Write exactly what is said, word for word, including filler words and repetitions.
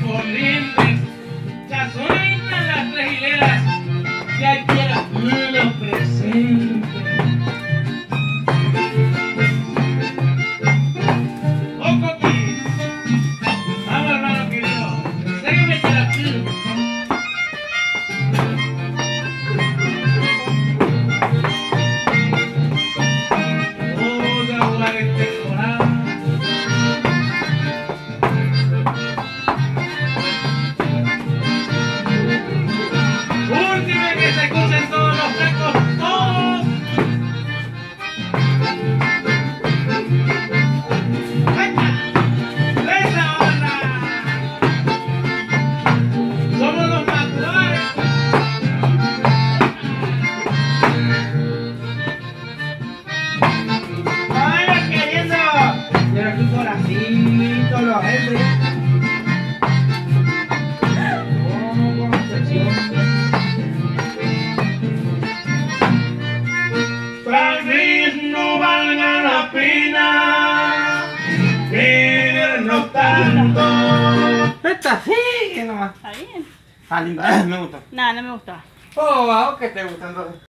Corrientes, ya suenan las tres hileras, ya quiera lo presente. ¡Oh, Coqui! Vamos, hermano querido, sígueme por aquí. Todo agua de temporada. Última que se escuchen todos los flecos, todos. ¡Esa onda! Somos los matuares. ¡Ay, queriendo! Yo aquí por así, todos los hombres. Oh, Concepción. Tal vez no valga la pena querernos tanto. Esta sigue nomás. Está bien. Ah, linda, me gusta. Nada, no me gustó. Oh, ¿a vos qué te gusta entonces?